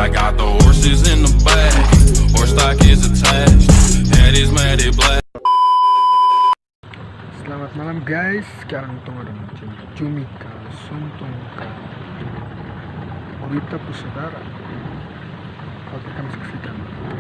I got the horses in the back. Horse stock is attached. Head is matted black. Selamat malam guys, sekarang tunggu dengan cumi ka suntung ka Orita Pusudara. Oke, kami saksikan.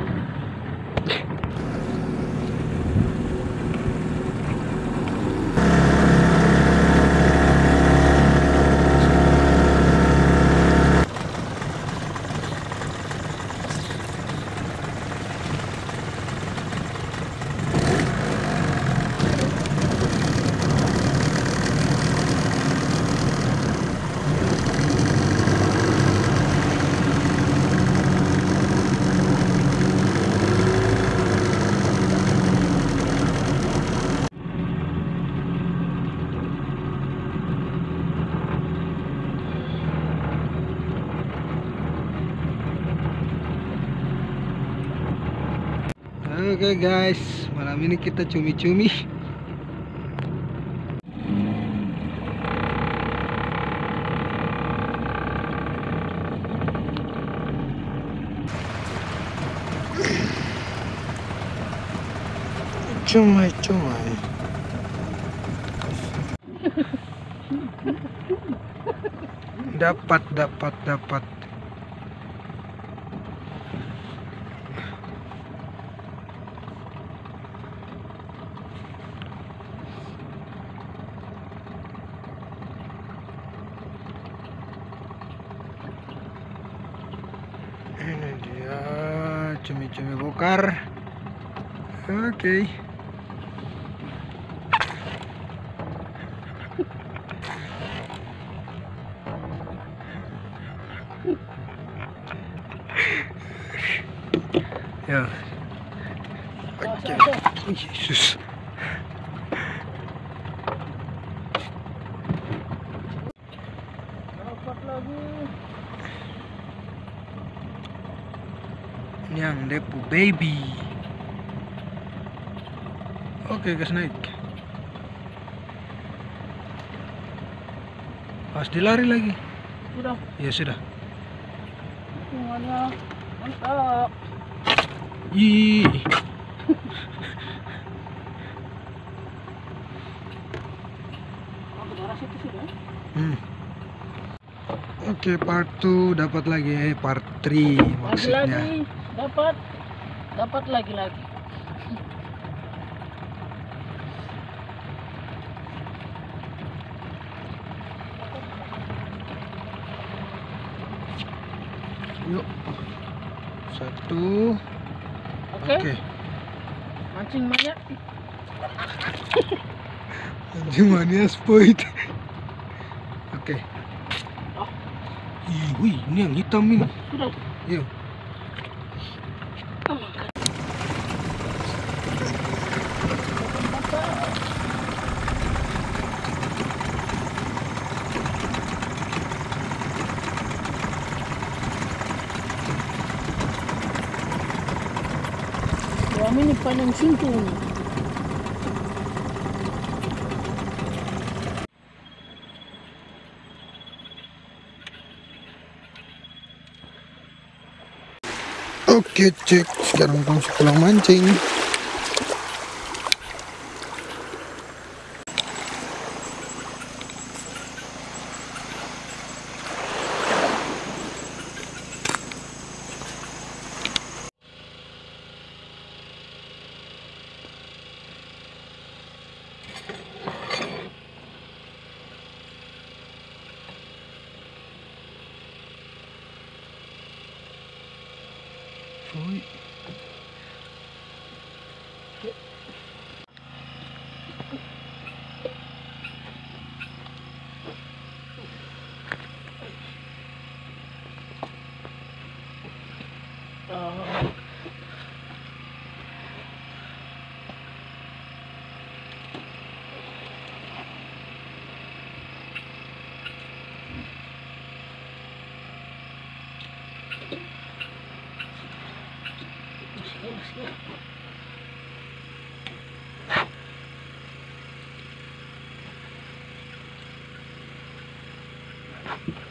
Oke guys, malam ini kita cumi-cumi. Cumai-cumai. Dapat. Ini dia cumi-cumi bokar. Oke. Ya. Oke. Yesus. Dapat lagi. Yang Depu baby. Oke guys, naik. Pasti lari lagi. Sudah. Ya sudah. Semuanya mantap. Ih. Oke, part 2 dapat lagi, part 3 maksudnya. Lagi, dapat lagi. Yuk. 1. Oke. Mancing mania. Mancing mania spoit. Oke. Wih, ini yang hitam ini. Sudah. Yuk. Kami ini panjang sintung. Oke, cek. Sekarang langsung pulang mancing. Uy. Siap.